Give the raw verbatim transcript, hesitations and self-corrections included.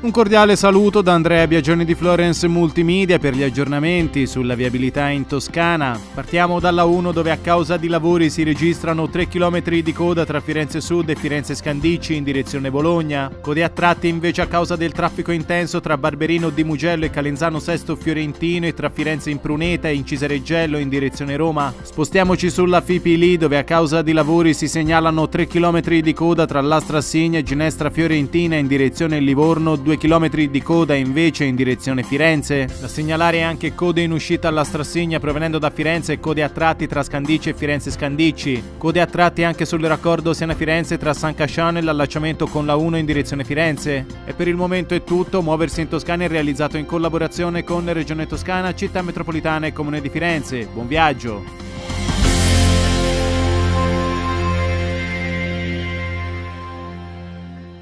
Un cordiale saluto da Andrea Biagioni di Florence Multimedia per gli aggiornamenti sulla viabilità in Toscana. Partiamo dalla uno, dove a causa di lavori si registrano tre chilometri di coda tra Firenze Sud e Firenze Scandicci in direzione Bologna. Code a tratti invece a causa del traffico intenso tra Barberino di Mugello e Calenzano Sesto Fiorentino e tra Firenze Impruneta e Incisareggello in direzione Roma. Spostiamoci sulla Fipili, dove a causa di lavori si segnalano tre chilometri di coda tra Lastrassigna e Ginestra Fiorentina in direzione Livorno, due chilometri di coda invece in direzione Firenze. Da segnalare anche code in uscita alla Strassigna provenendo da Firenze e code a tratti tra Scandicci e Firenze Scandicci. Code a tratti anche sul raccordo Siena Firenze tra San Casciano e l'allacciamento con la uno in direzione Firenze. E per il momento è tutto. Muoversi in Toscana è realizzato in collaborazione con Regione Toscana, Città Metropolitana e Comune di Firenze. Buon viaggio!